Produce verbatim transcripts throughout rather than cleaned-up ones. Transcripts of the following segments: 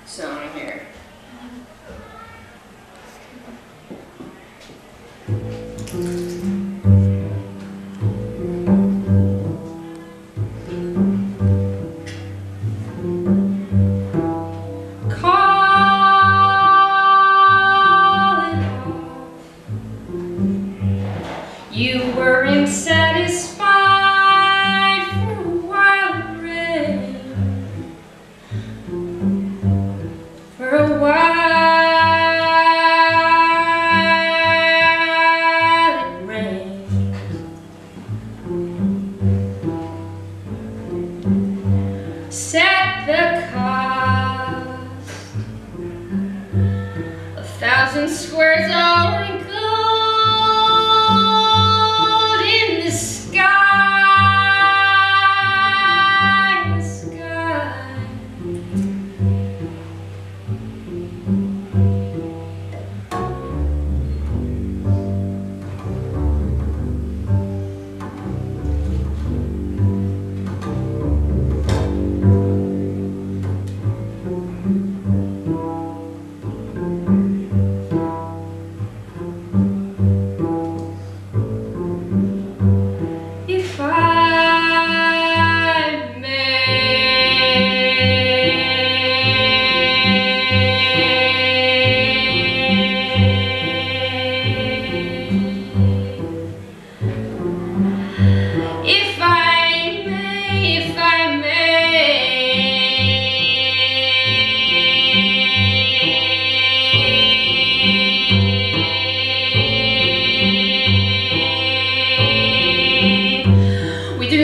song here. You weren't satisfied for a while, Ray. For a while it rained. Set the cost, a thousand squares all wrinkled.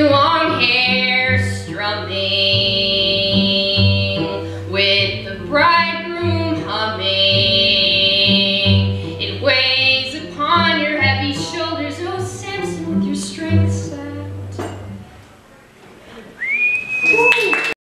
Long hair strumming with the bright